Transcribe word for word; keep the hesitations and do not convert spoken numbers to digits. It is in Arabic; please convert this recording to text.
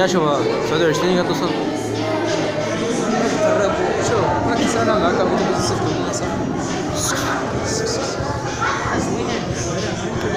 لا شوف تسعة وعشرين قد وصل. شوف ما كنت انا معك ابو تبي تصفق من